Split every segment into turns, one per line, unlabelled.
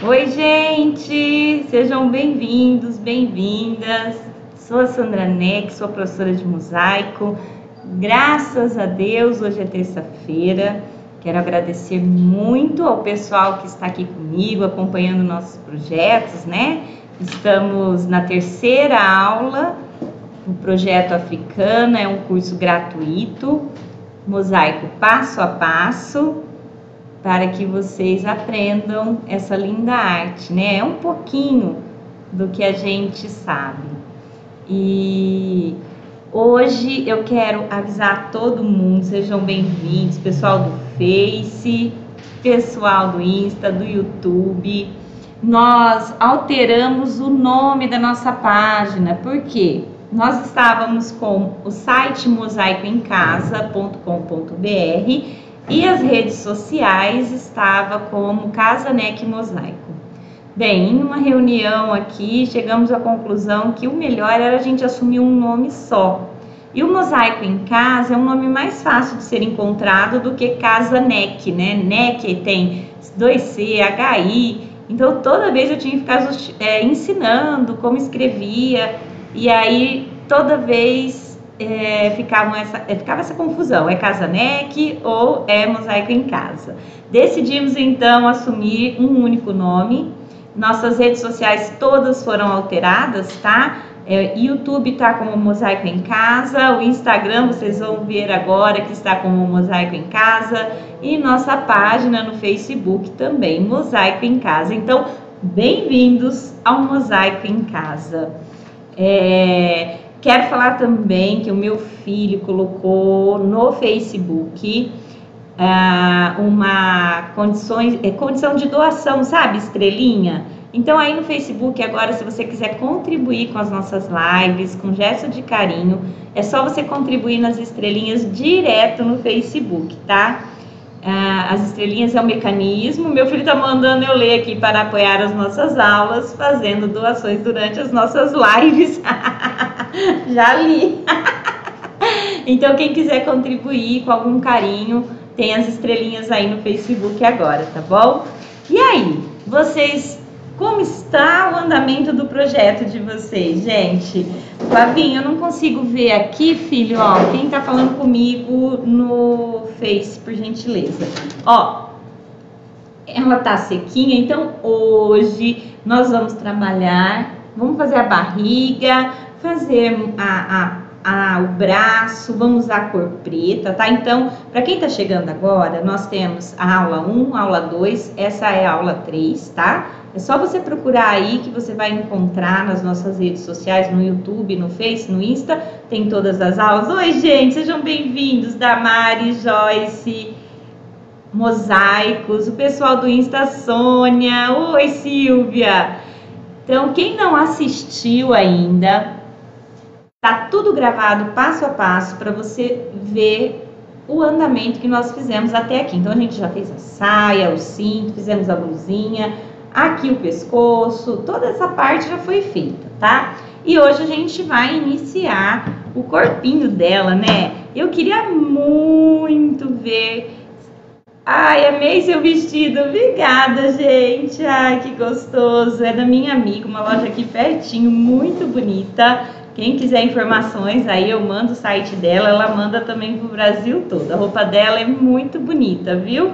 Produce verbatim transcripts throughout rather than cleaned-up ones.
Oi, gente! Sejam bem-vindos, bem-vindas. Sou a Sandra Neck, sou professora de mosaico. Graças a Deus, hoje é terça-feira. Quero agradecer muito ao pessoal que está aqui comigo, acompanhando nossos projetos, né? Estamos na terceira aula do projeto africano, é um curso gratuito, mosaico passo a passo, para que vocês aprendam essa linda arte, né? É um pouquinho do que a gente sabe. E hoje eu quero avisar a todo mundo, sejam bem-vindos, pessoal do Face, pessoal do Insta, do YouTube. Nós alteramos o nome da nossa página, por quê? Nós estávamos com o site mosaico em casa ponto com ponto br e as redes sociais estava como Casa Neck Mosaico. Bem, em uma reunião aqui, chegamos à conclusão que o melhor era a gente assumir um nome só. E o Mosaico em Casa é um nome mais fácil de ser encontrado do que Casa Neck, né? Neck tem dois C, H I, então toda vez eu tinha que ficar é, ensinando como escrevia, e aí toda vez É, ficava, essa, ficava essa confusão, é Casa Neck ou é Mosaico em Casa. Decidimos então assumir um único nome, nossas redes sociais todas foram alteradas, tá? É, YouTube tá como Mosaico em Casa, o Instagram vocês vão ver agora que está como Mosaico em Casa, e nossa página no Facebook também, Mosaico em Casa. Então, bem-vindos ao Mosaico em Casa. É... Quero falar também que o meu filho colocou no Facebook uh, uma condições, é, condição de doação, sabe? Estrelinha. Então aí no Facebook agora, se você quiser contribuir com as nossas lives, com gesto de carinho, é só você contribuir nas estrelinhas direto no Facebook, tá? Uh, as estrelinhas é um mecanismo, meu filho tá mandando eu ler aqui para apoiar as nossas aulas, fazendo doações durante as nossas lives. Já li. Então quem quiser contribuir com algum carinho, tem as estrelinhas aí no Facebook agora, tá bom? E aí, vocês, como está o andamento do projeto de vocês, gente? Flavinho, eu não consigo ver aqui, filho, ó, quem tá falando comigo no Face, por gentileza. Ó, ela tá sequinha, então hoje nós vamos trabalhar, vamos fazer a barriga, fazer a, a, a, o braço, vamos usar a cor preta, tá? Então, para quem tá chegando agora, nós temos a aula um, a aula dois, essa é a aula três, tá? É só você procurar aí que você vai encontrar nas nossas redes sociais, no YouTube, no Face, no Insta, tem todas as aulas. Oi, gente, sejam bem-vindos, Damari, Joyce, Mosaicos, o pessoal do Insta, Sônia, oi, Silvia. Então, quem não assistiu ainda, tá tudo gravado passo a passo para você ver o andamento que nós fizemos até aqui. Então, a gente já fez a saia, o cinto, fizemos a blusinha, aqui o pescoço, toda essa parte já foi feita, tá? E hoje a gente vai iniciar o corpinho dela, né? Eu queria muito ver. Ai, amei seu vestido, obrigada, gente. Ai, que gostoso. É da minha amiga, uma loja aqui pertinho, muito bonita. Quem quiser informações, aí eu mando o site dela, ela manda também pro Brasil todo. A roupa dela é muito bonita, viu?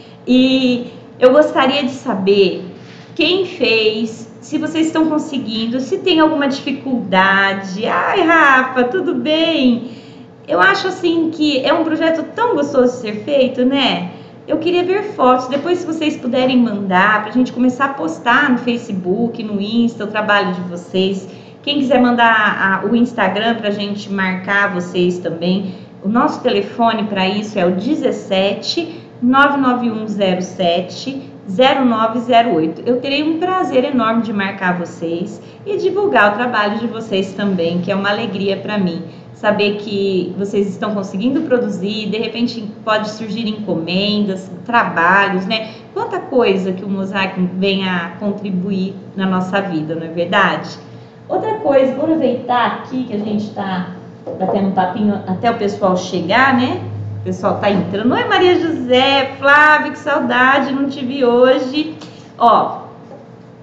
E eu gostaria de saber quem fez, se vocês estão conseguindo, se tem alguma dificuldade. Ai, Rafa, tudo bem? Eu acho assim que é um projeto tão gostoso de ser feito, né? Eu queria ver fotos, depois se vocês puderem mandar, pra gente começar a postar no Facebook, no Insta, o trabalho de vocês. Quem quiser mandar a, o Instagram pra gente marcar vocês também. O nosso telefone para isso é o dezessete, nove nove um zero sete, zero nove zero oito. Eu terei um prazer enorme de marcar vocês e divulgar o trabalho de vocês também, que é uma alegria para mim. Saber que vocês estão conseguindo produzir, de repente pode surgir encomendas, trabalhos, né? Quanta coisa que o mosaico vem a contribuir na nossa vida, não é verdade? Outra coisa, vou aproveitar aqui que a gente está batendo um papinho até o pessoal chegar, né? O pessoal tá entrando. Oi, Maria José, Flávio, que saudade, não te vi hoje. Ó,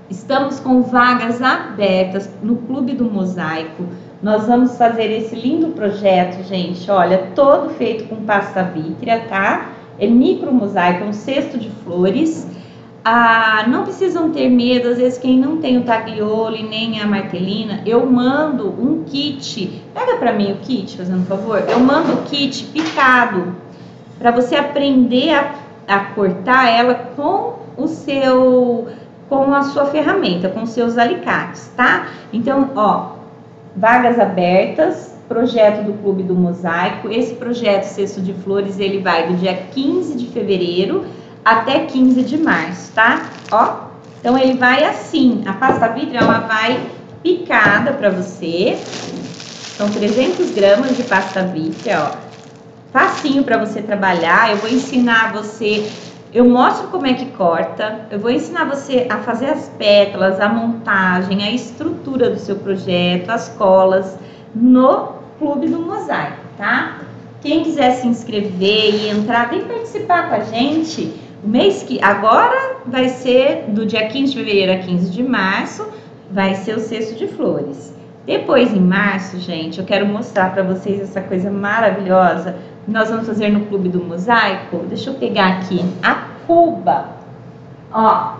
Estamos com vagas abertas no Clube do Mosaico. Nós vamos fazer esse lindo projeto, gente, olha, todo feito com pasta vítrea, tá? É micro mosaico, é um cesto de flores. Ah, não precisam ter medo, às vezes quem não tem o taglioli nem a martelina, eu mando um kit, pega pra mim o kit, fazendo um favor, eu mando o kit picado, para você aprender a, a cortar ela com o seu, com a sua ferramenta, com os seus alicates, tá? Então, ó, vagas abertas, projeto do Clube do Mosaico. Esse projeto Cesto de Flores, ele vai do dia quinze de fevereiro até quinze de março, tá? Ó, então ele vai assim, a pasta vítrea, ela vai picada para você, são trezentos gramas de pasta vítrea, ó, facinho para você trabalhar. Eu vou ensinar você, eu mostro como é que corta, eu vou ensinar você a fazer as pétalas, a montagem, a estrutura do seu projeto, as colas, no Clube do Mosaico, tá? Quem quiser se inscrever e entrar, vem participar com a gente. O mês que agora vai ser do dia quinze de fevereiro a quinze de março, vai ser o cesto de flores. Depois, em março, gente, eu quero mostrar para vocês essa coisa maravilhosa que nós vamos fazer no Clube do Mosaico. Deixa eu pegar aqui a cuba. Ó,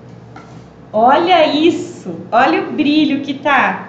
olha isso, olha o brilho que tá.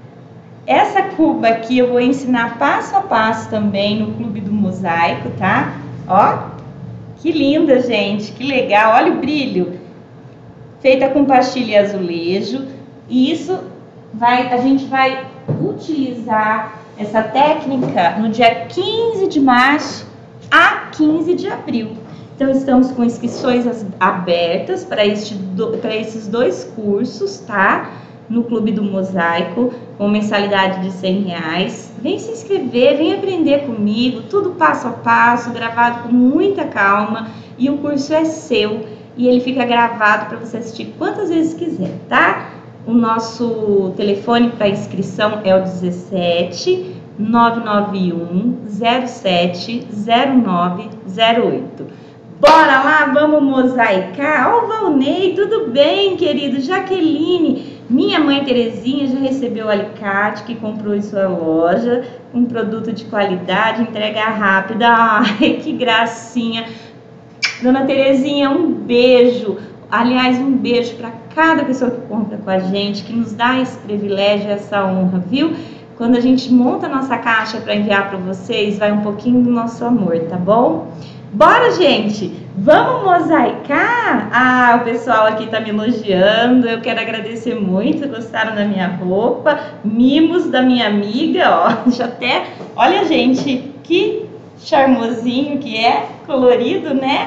Essa cuba aqui eu vou ensinar passo a passo também no Clube do Mosaico, tá? Ó, que linda, gente, que legal, olha o brilho. Feita com pastilha e azulejo. E isso vai, a gente vai utilizar essa técnica no dia quinze de março a quinze de abril. Então, estamos com inscrições abertas para este, para esses dois cursos, tá? No Clube do Mosaico, com mensalidade de cem reais. Vem se inscrever, vem aprender comigo, tudo passo a passo, gravado com muita calma. E o curso é seu e ele fica gravado para você assistir quantas vezes quiser, tá? O nosso telefone para inscrição é o dezessete, nove nove um, zero sete, zero nove zero oito. Bora lá, vamos mosaicar? Ó, o Valnei, tudo bem, querido? Jaqueline, minha mãe Terezinha já recebeu o alicate que comprou em sua loja, um produto de qualidade, entrega rápida. Ai, que gracinha. Dona Terezinha, um beijo. Aliás, um beijo para cada pessoa que compra com a gente, que nos dá esse privilégio, essa honra, viu? Quando a gente monta a nossa caixa para enviar para vocês, vai um pouquinho do nosso amor, tá bom? Bora, gente! Vamos mosaicar? Ah, o pessoal aqui tá me elogiando, eu quero agradecer muito, gostaram da minha roupa, mimos da minha amiga, ó, já até, olha, gente, que charmosinho que é, colorido, né?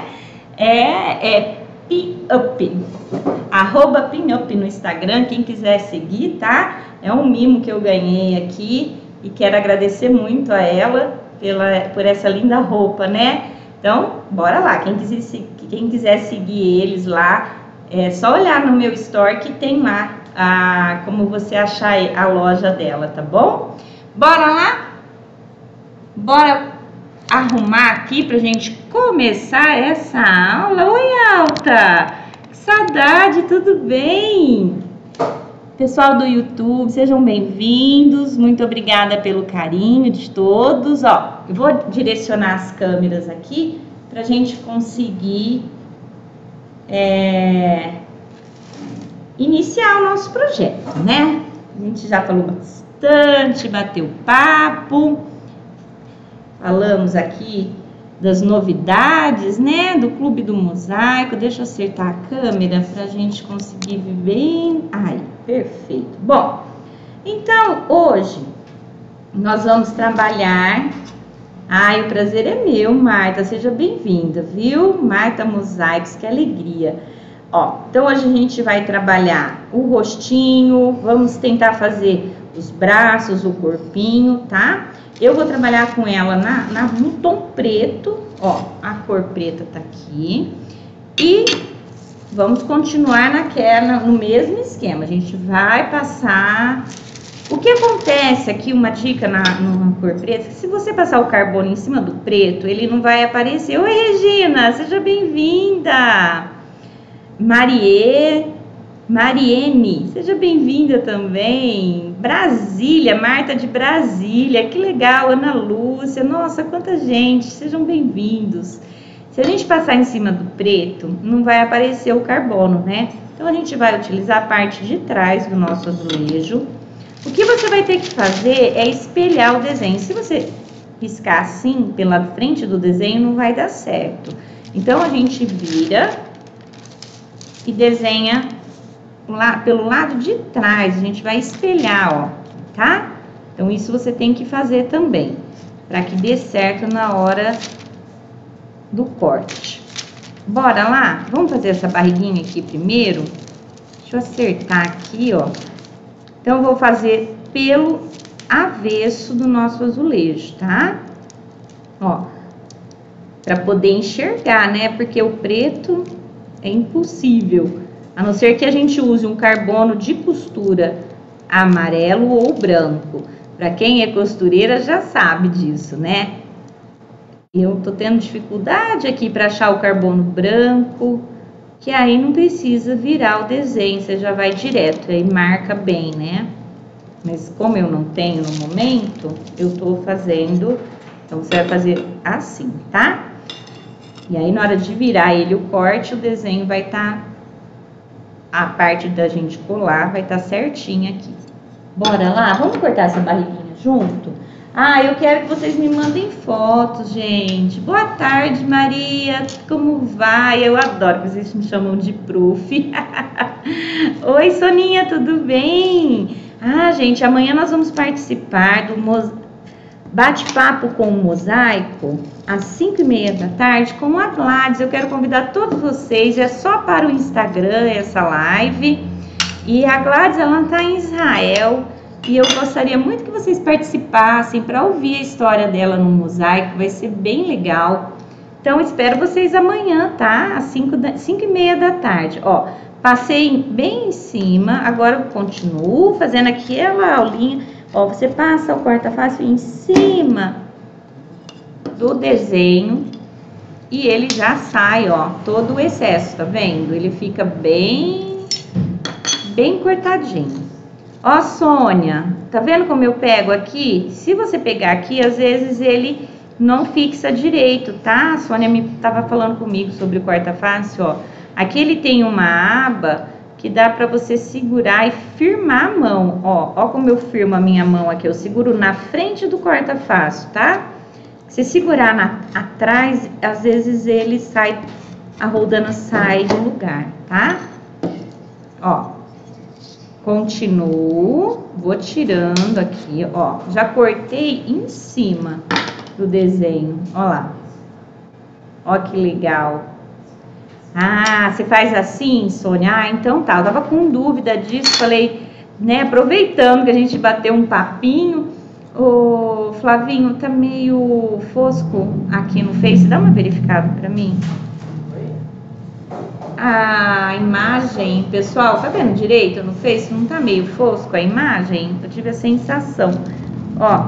É, é Pinup, arroba Pinup no Instagram, quem quiser seguir, tá? É um mimo que eu ganhei aqui e quero agradecer muito a ela pela, por essa linda roupa, né? Então, bora lá, quem quiser, quem quiser seguir eles lá, é só olhar no meu store que tem lá a, como você achar a loja dela, tá bom? Bora lá? Bora arrumar aqui pra gente começar essa aula. Oi, Alta! Que saudade, tudo bem? Pessoal do YouTube, sejam bem-vindos. Muito obrigada pelo carinho de todos. Ó, eu vou direcionar as câmeras aqui pra gente conseguir é, iniciar o nosso projeto, né? A gente já falou bastante, bateu papo. Falamos aqui das novidades, né, do Clube do Mosaico. Deixa eu acertar a câmera para a gente conseguir ver bem. Ai, perfeito. Bom, então hoje nós vamos trabalhar. Ai, o prazer é meu, Marta. Seja bem-vinda, viu? Marta Mosaicos, que alegria. Ó, então hoje a gente vai trabalhar o rostinho. Vamos tentar fazer os braços, o corpinho, tá? Eu vou trabalhar com ela na, na, no tom preto, ó, a cor preta tá aqui. E vamos continuar naquela, no mesmo esquema, a gente vai passar. O que acontece aqui, uma dica na, na cor preta, se você passar o carbono em cima do preto, ele não vai aparecer. Oi, Regina, seja bem-vinda. Marie, Mariene, seja bem-vinda também. Brasília, Marta de Brasília, que legal. Ana Lúcia, nossa, quanta gente, sejam bem-vindos. Se a gente passar em cima do preto, não vai aparecer o carbono, né? Então a gente vai utilizar a parte de trás do nosso azulejo. O que você vai ter que fazer é espelhar o desenho. Se você riscar assim pela frente do desenho, não vai dar certo. Então a gente vira e desenha lá pelo lado de trás, a gente vai espelhar, ó, tá? Então isso você tem que fazer também, para que dê certo na hora do corte. Bora lá? Vamos fazer essa barriguinha aqui primeiro? Deixa eu acertar aqui, ó. Então eu vou fazer pelo avesso do nosso azulejo, tá? Ó, para poder enxergar, né? Porque o preto é impossível. A não ser que a gente use um carbono de costura amarelo ou branco. Para quem é costureira já sabe disso, né? Eu tô tendo dificuldade aqui para achar o carbono branco, que aí não precisa virar o desenho, você já vai direto, aí marca bem, né? Mas como eu não tenho no momento, eu tô fazendo, então você vai fazer assim, tá? E aí na hora de virar ele o corte, o desenho vai estar... Tá, a parte da gente colar vai estar tá certinha aqui. Bora lá? Vamos cortar essa barriguinha junto? Ah, eu quero que vocês me mandem fotos, gente. Boa tarde, Maria. Como vai? Eu adoro que vocês me chamam de prof. Oi, Soninha, tudo bem? Ah, gente, amanhã nós vamos participar do bate-papo com o Mosaico, às cinco e meia da tarde, com a Gladys. Eu quero convidar todos vocês, é só para o Instagram essa live. E a Gladys, ela está em Israel, e eu gostaria muito que vocês participassem para ouvir a história dela no Mosaico, vai ser bem legal. Então, espero vocês amanhã, tá? Às cinco e meia da tarde. Ó, passei bem em cima, agora eu continuo fazendo aquela aulinha. Ó, você passa o corta-fácil em cima do desenho e ele já sai, ó, todo o excesso, tá vendo? Ele fica bem, bem cortadinho. Ó, Sônia, tá vendo como eu pego aqui? Se você pegar aqui, às vezes ele não fixa direito, tá? A Sônia me tava falando comigo sobre o corta-fácil, ó. Aqui ele tem uma aba que dá para você segurar e firmar a mão, ó, ó como eu firmo a minha mão aqui, eu seguro na frente do corta-fácil, tá? Se segurar na, atrás, às vezes ele sai, a roldana sai do lugar, tá? Ó, continuo, vou tirando aqui, ó, já cortei em cima do desenho, ó lá, ó que legal. Ah, você faz assim, Sônia? Ah, então tá, eu tava com dúvida disso, falei, né, aproveitando que a gente bateu um papinho, ô Flavinho, tá meio fosco aqui no Face, dá uma verificada pra mim. A imagem, pessoal, tá vendo direito no Face? Não tá meio fosco a imagem? Eu tive a sensação, ó.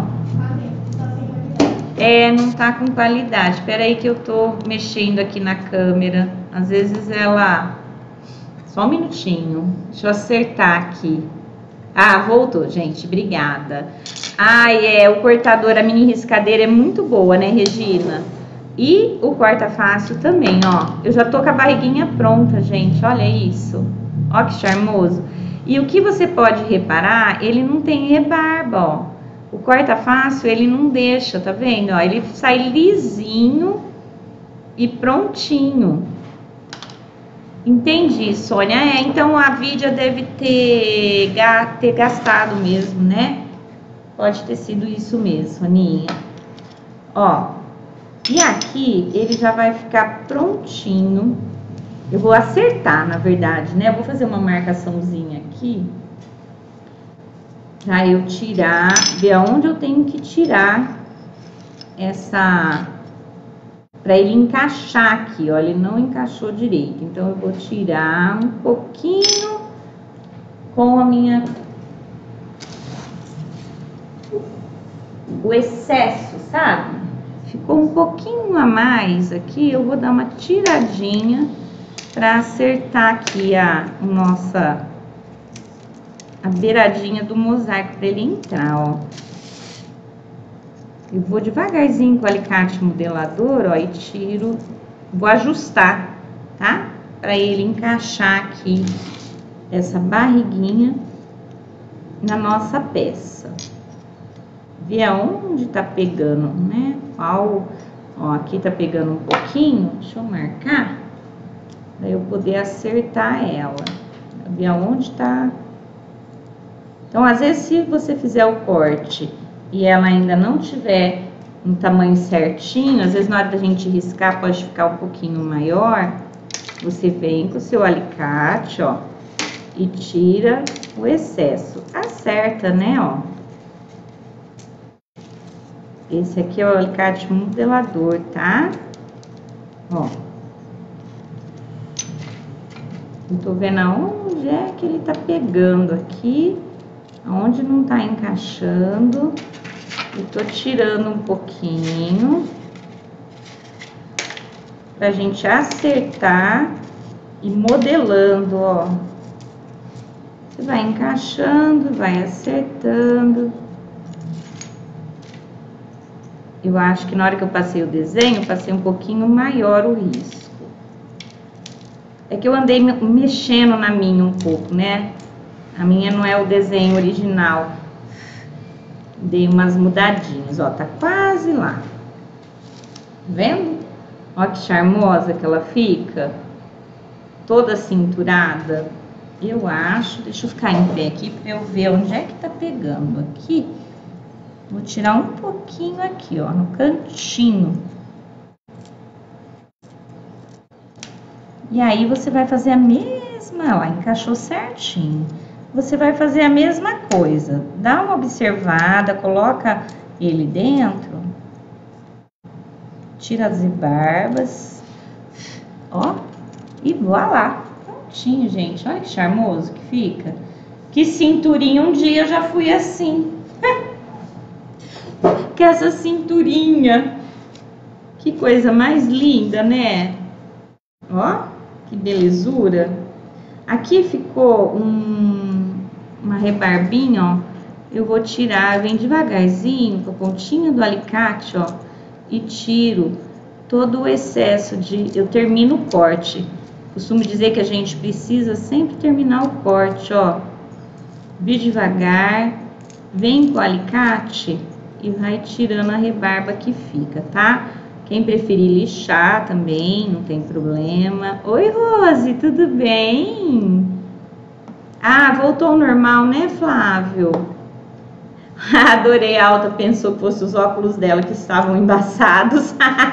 É, não tá com qualidade, espera aí que eu tô mexendo aqui na câmera. Às vezes ela... Só um minutinho. Deixa eu acertar aqui. Ah, voltou, gente. Obrigada. Ah, é. O cortador, a mini riscadeira é muito boa, né, Regina? E o corta-fácil também, ó. Eu já tô com a barriguinha pronta, gente. Olha isso. Ó que charmoso. E o que você pode reparar, ele não tem rebarba, ó. O corta-fácil, ele não deixa, tá vendo? Ó, ele sai lisinho e prontinho. Entendi, Sônia. É, então a Vidia deve ter, ter gastado mesmo, né? Pode ter sido isso mesmo, Soninha. Ó, e aqui ele já vai ficar prontinho. Eu vou acertar, na verdade, né? Eu vou fazer uma marcaçãozinha aqui. Pra eu tirar, ver aonde eu tenho que tirar essa... Pra ele encaixar aqui, ó, ele não encaixou direito. Então, eu vou tirar um pouquinho com a minha... O excesso, sabe? Ficou um pouquinho a mais aqui, eu vou dar uma tiradinha para acertar aqui a nossa a beiradinha do mosaico para ele entrar, ó. Eu vou devagarzinho com o alicate modelador, ó, e tiro, vou ajustar, tá? Para ele encaixar aqui essa barriguinha na nossa peça. Ver aonde tá pegando, né? Qual, ó, aqui tá pegando um pouquinho, deixa eu marcar, para eu poder acertar ela. Ver aonde tá. Então, às vezes, se você fizer o corte e ela ainda não tiver um tamanho certinho, às vezes na hora da gente riscar pode ficar um pouquinho maior, você vem com o seu alicate, ó, e tira o excesso. Acerta, né, ó. Esse aqui é o alicate modelador, tá? Ó. Eu tô vendo aonde é que ele tá pegando aqui, aonde não tá encaixando. Eu tô tirando um pouquinho pra gente acertar e modelando, ó. Você vai encaixando, vai acertando. Eu acho que na hora que eu passei o desenho, eu passei um pouquinho maior o risco. É que eu andei mexendo na minha um pouco, né? A minha não é o desenho original. Dei umas mudadinhas, ó, tá quase lá. Tá vendo? Ó que charmosa que ela fica. Toda cinturada. Eu acho, deixa eu ficar em pé aqui pra eu ver onde é que tá pegando aqui. Vou tirar um pouquinho aqui, ó, no cantinho. E aí, você vai fazer a mesma, ó, encaixou certinho. Você vai fazer a mesma coisa. Dá uma observada, coloca ele dentro. Tira as rebarbas. Ó, e voilá. Prontinho, gente. Olha que charmoso que fica. Que cinturinha, um dia eu já fui assim. Que essa cinturinha. Que coisa mais linda, né? Ó, que belezura. Aqui ficou um, uma rebarbinha, ó. Eu vou tirar, vem devagarzinho com a pontinha do alicate, ó. E tiro todo o excesso de... Eu termino o corte. Costumo dizer que a gente precisa sempre terminar o corte, ó. Vem devagar, vem com o alicate e vai tirando a rebarba que fica, tá? Quem preferir lixar também, não tem problema. Oi, Rose, tudo bem? Ah, voltou ao normal, né, Flávio? Adorei, a Alta pensou que fosse os óculos dela que estavam embaçados.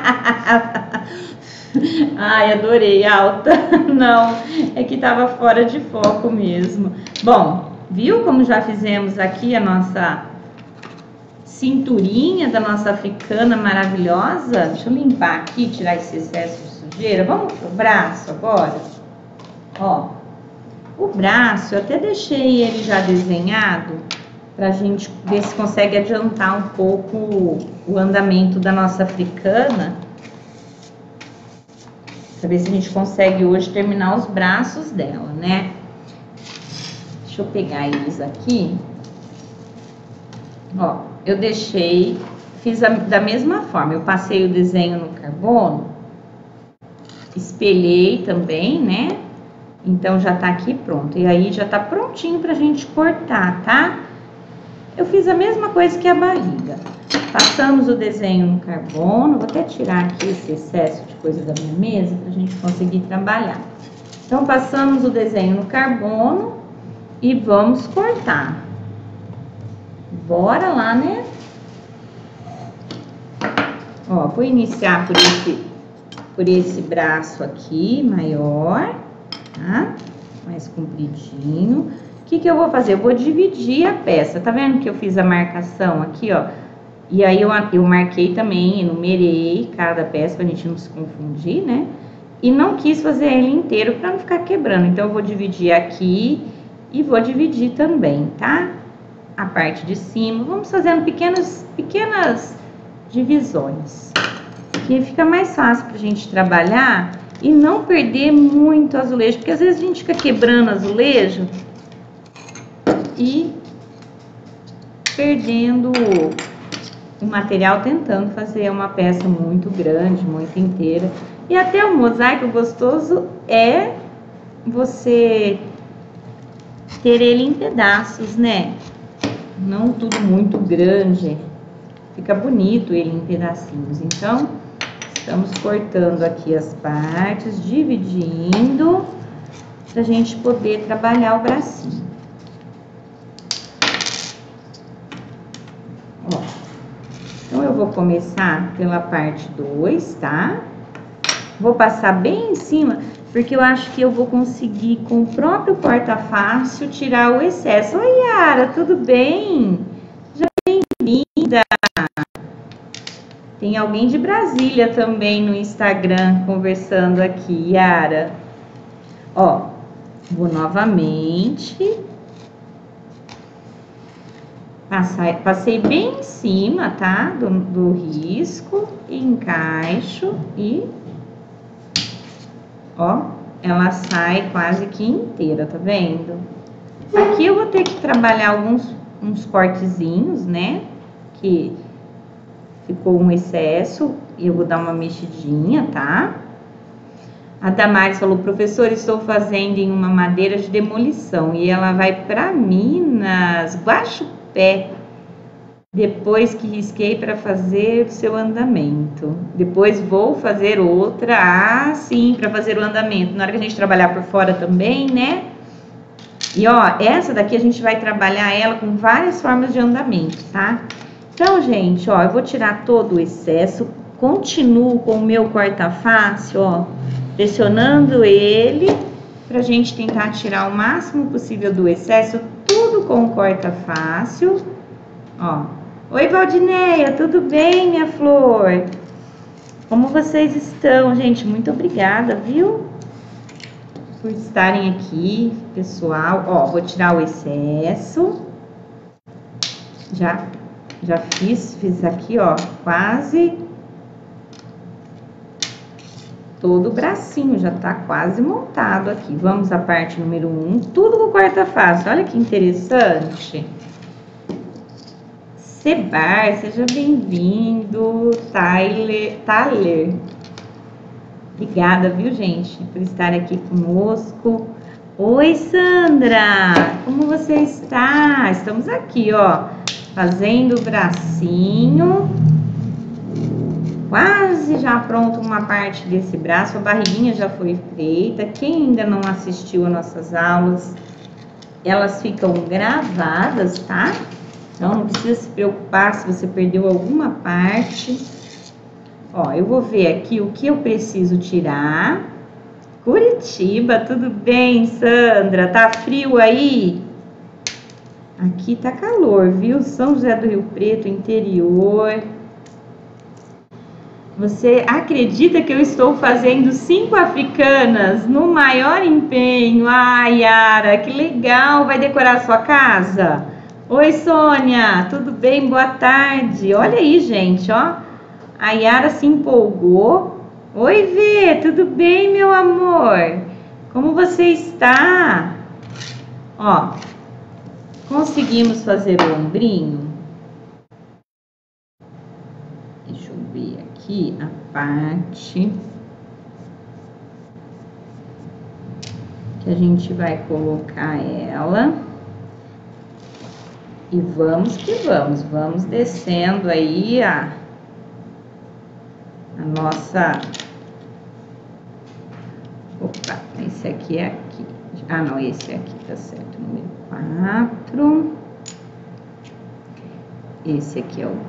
Ai, adorei, Alta. Não, é que tava fora de foco mesmo. Bom, viu como já fizemos aqui a nossa cinturinha da nossa africana maravilhosa? Deixa eu limpar aqui, tirar esse excesso de sujeira. Vamos pro braço agora? Ó, o braço eu até deixei ele já desenhado pra gente ver se consegue adiantar um pouco o andamento da nossa africana. Pra ver se a gente consegue hoje terminar os braços dela, né? Deixa eu pegar eles aqui. Ó, eu deixei, fiz a, da mesma forma, eu passei o desenho no carbono, espelhei também, né? Então, já tá aqui pronto. E aí, já tá prontinho pra gente cortar, tá? Eu fiz a mesma coisa que a barriga. Passamos o desenho no carbono, vou até tirar aqui esse excesso de coisa da minha mesa pra gente conseguir trabalhar. Então, passamos o desenho no carbono e vamos cortar. Bora lá, né? Ó, vou iniciar por esse, por esse braço aqui, maior, tá? Mais compridinho. O que que eu vou fazer? Eu vou dividir a peça. Tá vendo que eu fiz a marcação aqui, ó? E aí eu, eu marquei também, enumerei cada peça pra gente não se confundir, né? E não quis fazer ele inteiro pra não ficar quebrando. Então, eu vou dividir aqui e vou dividir também, tá? A parte de cima, vamos fazendo pequenas, pequenas divisões, que fica mais fácil pra gente trabalhar e não perder muito azulejo, porque às vezes a gente fica quebrando azulejo e perdendo o material, tentando fazer uma peça muito grande, muito inteira. E até o mosaico gostoso é você ter ele em pedaços, né? Não tudo muito grande. Fica bonito ele em pedacinhos. Então, estamos cortando aqui as partes, dividindo, pra gente poder trabalhar o bracinho. Ó, então, eu vou começar pela parte dois, tá? Vou passar bem em cima, porque eu acho que eu vou conseguir, com o próprio corta-fácil, tirar o excesso. Oi, Yara, tudo bem? Seja bem-vinda! Tem alguém de Brasília também no Instagram conversando aqui, Yara. Ó, vou novamente... Passar, passei bem em cima, tá? Do, do risco, encaixo e... Ó, ela sai quase que inteira, tá vendo? Aqui eu vou ter que trabalhar alguns uns cortezinhos, né? Que ficou um excesso e eu vou dar uma mexidinha, tá? A Damares falou, professor, estou fazendo em uma madeira de demolição e ela vai para Minas, Guaxupé, depois que risquei para fazer o seu andamento. Depois vou fazer outra, ah, sim, para fazer o andamento. Na hora que a gente trabalhar por fora também, né? E ó, essa daqui a gente vai trabalhar ela com várias formas de andamento, tá? Então, gente, ó, eu vou tirar todo o excesso, continuo com o meu corta-fácil, ó, pressionando ele, pra gente tentar tirar o máximo possível do excesso, tudo com o corta-fácil, ó. Oi, Valdineia, tudo bem, minha flor? Como vocês estão, gente? Muito obrigada, viu? Por estarem aqui, pessoal. Ó, vou tirar o excesso. Já, já fiz, fiz aqui, ó, quase todo o bracinho, já tá quase montado aqui. Vamos à parte número um, tudo com corta-fácil. Olha que interessante. Sebar, seja bem-vindo, Tyler, Tyler. Obrigada, viu, gente, por estar aqui conosco. Oi, Sandra, como você está? Estamos aqui, ó, fazendo o bracinho. Quase já pronto uma parte desse braço, a barriguinha já foi feita. Quem ainda não assistiu às nossas aulas, elas ficam gravadas, tá? Então, não precisa se preocupar se você perdeu alguma parte. Ó, eu vou ver aqui o que eu preciso tirar. Curitiba, tudo bem, Sandra? Tá frio aí? Aqui tá calor, viu? São José do Rio Preto, interior. Você acredita que eu estou fazendo cinco africanas no maior empenho? Ai, Yara, que legal! Vai decorar a sua casa? Oi, Sônia, tudo bem? Boa tarde. Olha aí, gente, ó. A Yara se empolgou. Oi, Vê, tudo bem, meu amor? Como você está? Ó, conseguimos fazer o ombrinho. Deixa eu ver aqui a parte que a gente vai colocar ela. E vamos que vamos, vamos descendo aí a, a nossa... Opa, esse aqui é aqui. Ah, não, esse aqui tá certo, número quatro. Esse aqui é o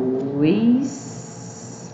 dois.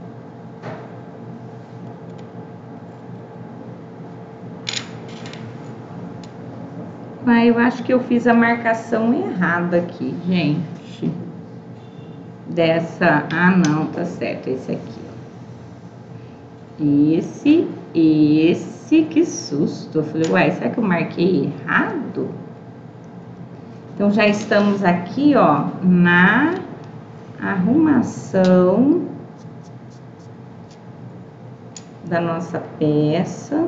Ah, eu acho que eu fiz a marcação errada aqui, gente. Dessa... Ah, não, tá certo, esse aqui, ó. Esse, esse, que susto. Eu falei, uai, será que eu marquei errado? Então, já estamos aqui, ó, na arrumação da nossa peça.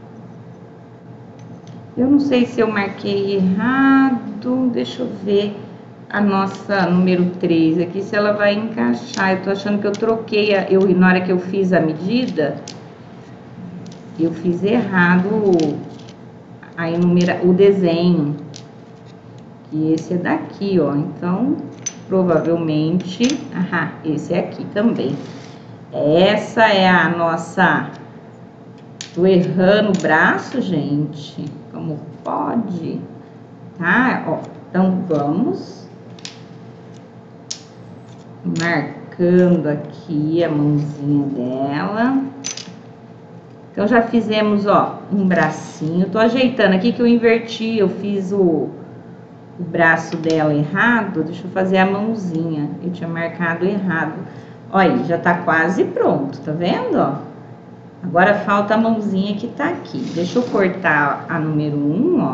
Eu não sei se eu marquei errado, deixa eu ver a nossa número três aqui, se ela vai encaixar. Eu tô achando que eu troquei, a, eu, na hora que eu fiz a medida, eu fiz errado a enumera, o desenho. E esse é daqui, ó, então, provavelmente, ah, esse é aqui também. Essa é a nossa... Tô errando o braço, gente, como pode, tá? Ó, então, vamos marcando aqui a mãozinha dela. Então, já fizemos, ó, um bracinho. Tô ajeitando aqui que eu inverti, eu fiz o, o braço dela errado. Deixa eu fazer a mãozinha, eu tinha marcado errado. Olha aí, já tá quase pronto, tá vendo, ó? Agora falta a mãozinha que tá aqui. Deixa eu cortar a número um, ó.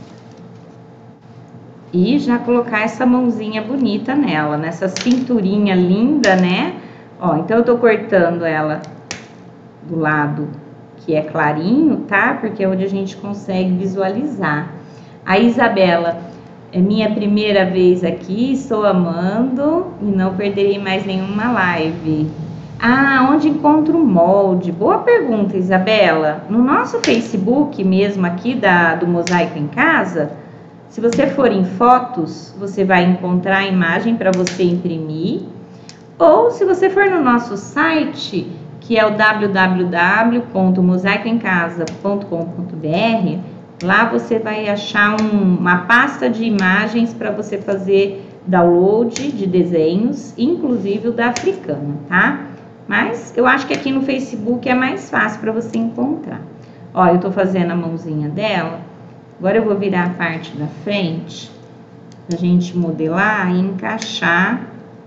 E já colocar essa mãozinha bonita nela, nessa cinturinha linda, né? Ó, então eu tô cortando ela do lado que é clarinho, tá? Porque é onde a gente consegue visualizar. A Isabela, é minha primeira vez aqui, estou amando e não perderei mais nenhuma live. Ah, onde encontro o molde? Boa pergunta, Isabela. No nosso Facebook mesmo aqui da, do Mosaico em Casa, se você for em fotos, você vai encontrar a imagem para você imprimir. Ou se você for no nosso site, que é o w w w ponto mosaico em casa ponto com ponto b r, lá você vai achar um, uma pasta de imagens para você fazer download de desenhos, inclusive o da africana, tá? Mas eu acho que aqui no Facebook é mais fácil para você encontrar. Ó, eu tô fazendo a mãozinha dela. Agora eu vou virar a parte da frente pra gente modelar e encaixar.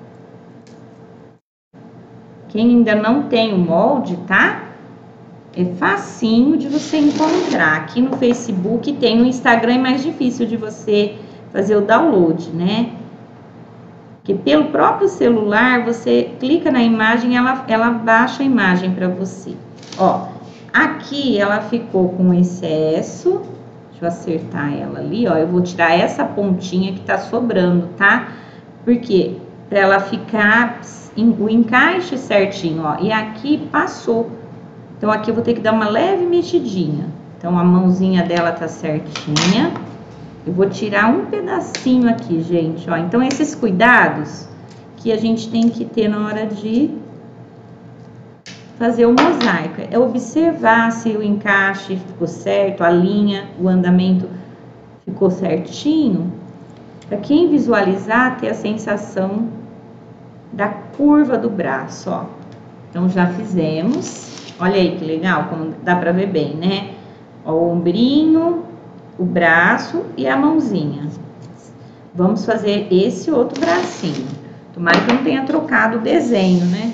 Quem ainda não tem o molde, tá? É facinho de você encontrar. Aqui no Facebook tem, no Instagram é mais difícil de você fazer o download, né? Porque pelo próprio celular, você clica na imagem, ela, ela baixa a imagem para você. Ó, aqui ela ficou com excesso. Deixa eu acertar ela ali, ó. Eu vou tirar essa pontinha que tá sobrando, tá? Porque para ela ficar o encaixe certinho, ó. E aqui passou. Então, aqui eu vou ter que dar uma leve mexidinha. Então, a mãozinha dela tá certinha. Eu vou tirar um pedacinho aqui, gente, ó. Então, esses cuidados que a gente tem que ter na hora de fazer o mosaico. É observar se o encaixe ficou certo, a linha, o andamento ficou certinho. Para quem visualizar, ter a sensação da curva do braço, ó. Então, já fizemos. Olha aí que legal, como dá pra ver bem, né? Ó, o ombrinho, o braço e a mãozinha. Vamos fazer esse outro bracinho. Tomara que eu não tenha trocado o desenho, né?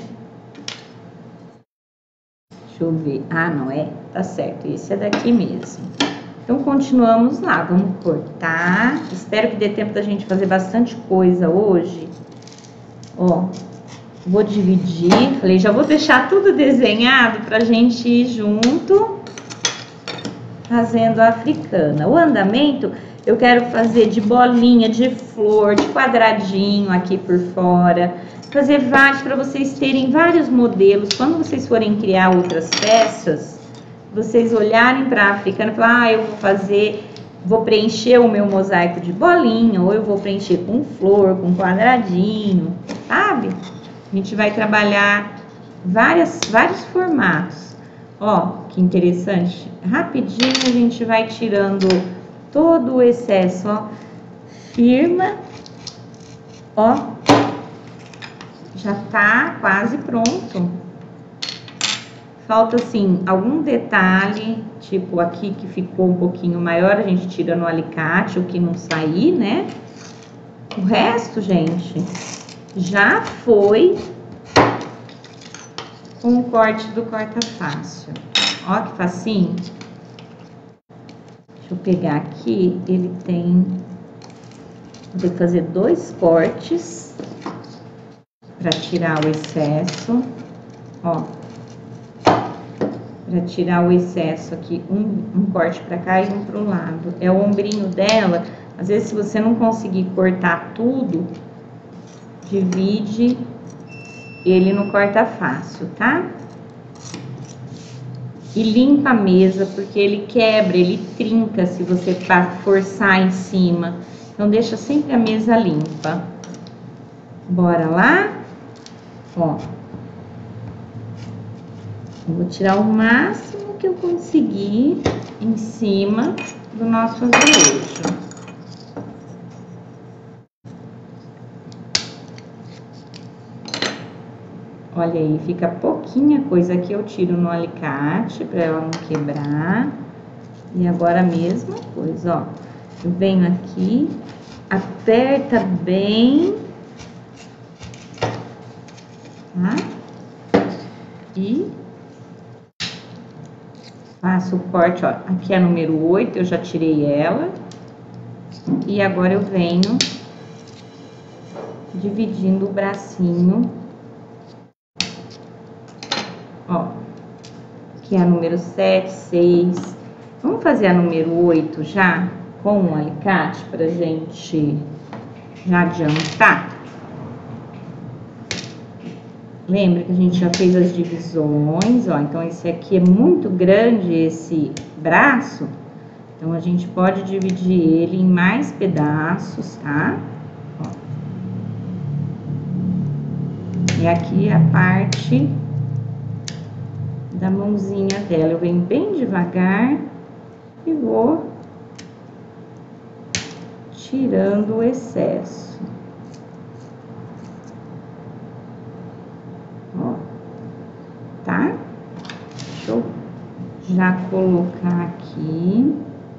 Deixa eu ver. Ah, não é? Tá certo, esse é daqui mesmo. Então, continuamos lá. Vamos cortar. Espero que dê tempo da gente fazer bastante coisa hoje. Ó, vou dividir. Falei, já vou deixar tudo desenhado pra gente ir junto fazendo a africana. O andamento eu quero fazer de bolinha, de flor, de quadradinho aqui por fora. Fazer vários para vocês terem vários modelos. Quando vocês forem criar outras peças, vocês olharem para a africana e falar, ah, eu vou fazer, vou preencher o meu mosaico de bolinha, ou eu vou preencher com flor, com quadradinho, sabe? A gente vai trabalhar várias, vários formatos. Ó, que interessante. Rapidinho a gente vai tirando todo o excesso, ó. Firma. Ó. Já tá quase pronto. Falta, assim, algum detalhe, tipo aqui que ficou um pouquinho maior, a gente tira no alicate, o que não sair, né? O resto, gente, já foi com o corte do corta-fácil. Ó que facinho. Deixa eu pegar aqui, ele tem... Vou ter que fazer dois cortes para tirar o excesso. Ó. para tirar o excesso aqui, um, um corte para cá e um para o lado. É o ombrinho dela. Às vezes, se você não conseguir cortar tudo, divide ele no corta fácil, tá? E limpa a mesa, porque ele quebra, ele trinca se você forçar em cima. Então, deixa sempre a mesa limpa. Bora lá? Ó. Eu vou tirar o máximo que eu conseguir em cima do nosso azulejo. Olha aí, fica pouquinha coisa que eu tiro no alicate para ela não quebrar. E agora a mesma coisa, ó. Eu venho aqui, aperta bem, tá? E faço o corte, ó. Aqui é a número oito, eu já tirei ela. E agora eu venho dividindo o bracinho. Ó, aqui é a número sete, seis. Vamos fazer a número oito já com um alicate pra gente já adiantar. Lembra que a gente já fez as divisões, ó. Então, esse aqui é muito grande, esse braço. Então, a gente pode dividir ele em mais pedaços, tá? Ó. E aqui a parte da mãozinha dela. Eu venho bem devagar e vou tirando o excesso. Ó, tá? Deixa eu já colocar aqui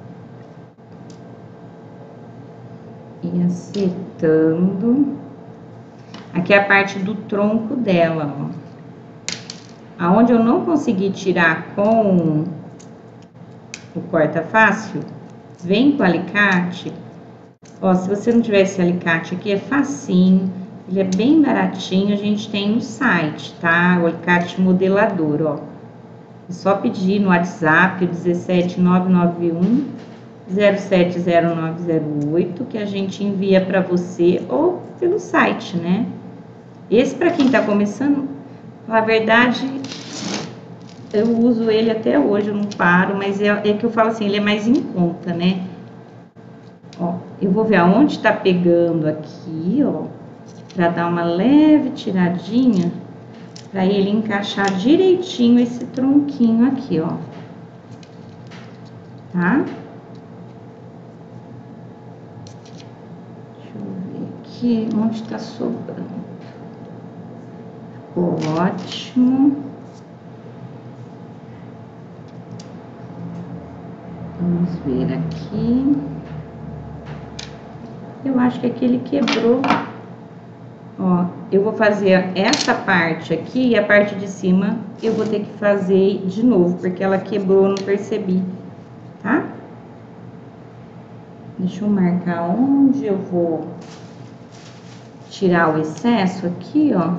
e acertando. Aqui é a parte do tronco dela, ó. Aonde eu não consegui tirar com o corta fácil, vem com o alicate. Ó, se você não tiver esse alicate aqui, é facinho, ele é bem baratinho, a gente tem no site, tá? O alicate modelador, ó. É só pedir no WhatsApp, dezessete nove nove um zero sete zero nove zero oito, que a gente envia para você, ou pelo site, né? Esse, para quem tá começando, na verdade, eu uso ele até hoje, eu não paro, mas é, é que eu falo assim, ele é mais em conta, né? Ó, eu vou ver aonde tá pegando aqui, ó, pra dar uma leve tiradinha, pra ele encaixar direitinho esse tronquinho aqui, ó. Tá? Deixa eu ver aqui onde tá sobrando. Ficou ótimo. Vamos ver aqui. Eu acho que aqui ele quebrou. Ó, eu vou fazer essa parte aqui e a parte de cima eu vou ter que fazer de novo, porque ela quebrou, eu não percebi, tá? Deixa eu marcar onde eu vou tirar o excesso aqui, ó.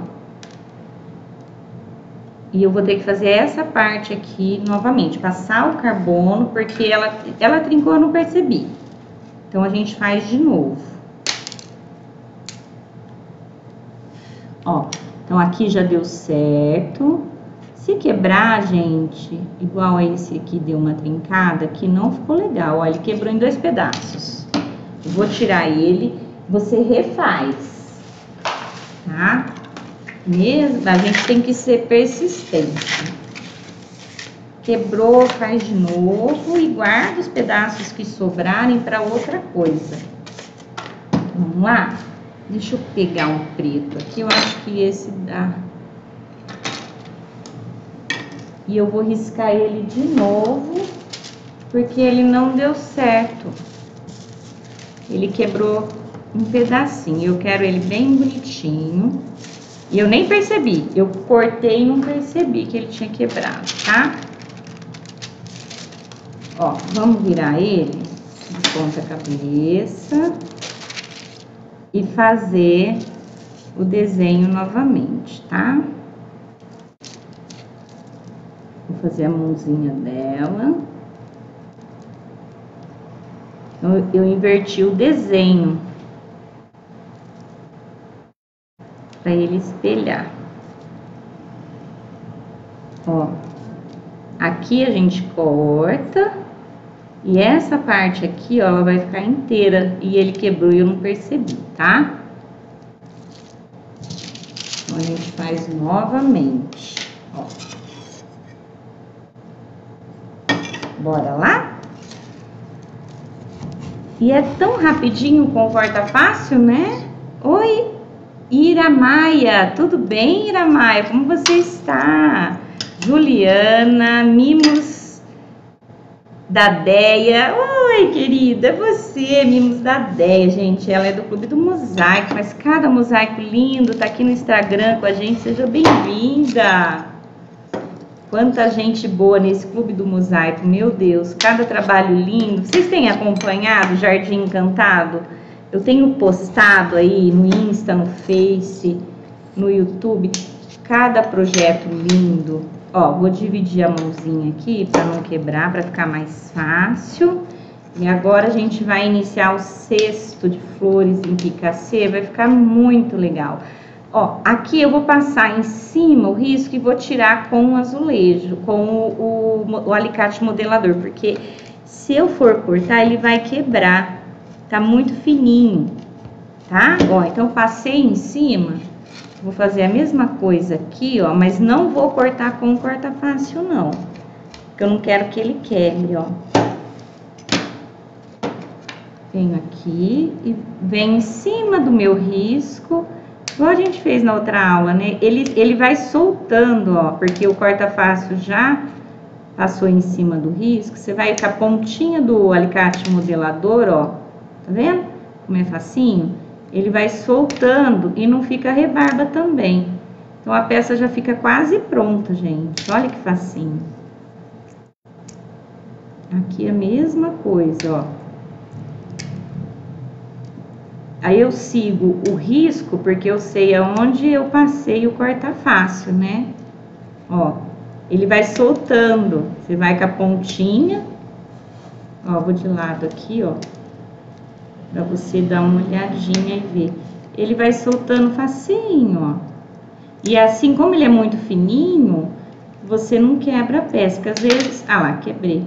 E eu vou ter que fazer essa parte aqui novamente, passar o carbono, porque ela, ela trincou, eu não percebi. Então, a gente faz de novo. Ó, então aqui já deu certo. Se quebrar, gente, igual a esse aqui deu uma trincada, que não ficou legal. Ó, ele quebrou em dois pedaços. Eu vou tirar ele, você refaz, tá? Mesmo, a gente tem que ser persistente. Quebrou, faz de novo e guarda os pedaços que sobrarem para outra coisa. Vamos lá? Deixa eu pegar um preto aqui, eu acho que esse dá. E eu vou riscar ele de novo, porque ele não deu certo. Ele quebrou um pedacinho, eu quero ele bem bonitinho. E eu nem percebi, eu cortei e não percebi que ele tinha quebrado, tá? Ó, vamos virar ele de ponta cabeça e fazer o desenho novamente, tá? Vou fazer a mãozinha dela. Então, eu inverti o desenho para ele espelhar. Ó, aqui a gente corta e essa parte aqui, ó, ela vai ficar inteira e ele quebrou e eu não percebi, tá? Então, a gente faz novamente, ó. Bora lá? E é tão rapidinho com o corta fácil, né? Oi, Iramaia, tudo bem, Iramaia? Como você está? Juliana, Mimos da Deia. Oi, querida, é você, Mimos da Deia, gente. Ela é do Clube do Mosaico, mas cada mosaico lindo, tá aqui no Instagram com a gente. Seja bem-vinda. Quanta gente boa nesse Clube do Mosaico, meu Deus, cada trabalho lindo. Vocês têm acompanhado o Jardim Encantado? Eu tenho postado aí no Insta, no Face, no YouTube, cada projeto lindo. Ó, vou dividir a mãozinha aqui para não quebrar, para ficar mais fácil. E agora a gente vai iniciar o cesto de flores em picassê, vai ficar muito legal. Ó, aqui eu vou passar em cima o risco e vou tirar com o azulejo, com o, o, o alicate modelador, porque se eu for cortar, ele vai quebrar, tá muito fininho, tá? Ó, então passei em cima, vou fazer a mesma coisa aqui, ó, mas não vou cortar com o corta fácil, não, porque eu não quero que ele quebre, ó. Venho aqui e venho em cima do meu risco, igual a gente fez na outra aula, né? Ele, ele vai soltando, ó, porque o corta fácil já passou em cima do risco. Você vai com a pontinha do alicate modelador, ó, tá vendo? Como é facinho? Ele vai soltando e não fica rebarba também. Então, a peça já fica quase pronta, gente. Olha que facinho. Aqui a mesma coisa, ó. Aí eu sigo o risco, porque eu sei aonde eu passei o corta fácil, né? Ó, ele vai soltando. Você vai com a pontinha. Ó, vou de lado aqui, ó. Pra você dar uma olhadinha e ver. Ele vai soltando facinho, ó. E assim, como ele é muito fininho, você não quebra a peça. Porque às vezes... Ah lá, quebrei.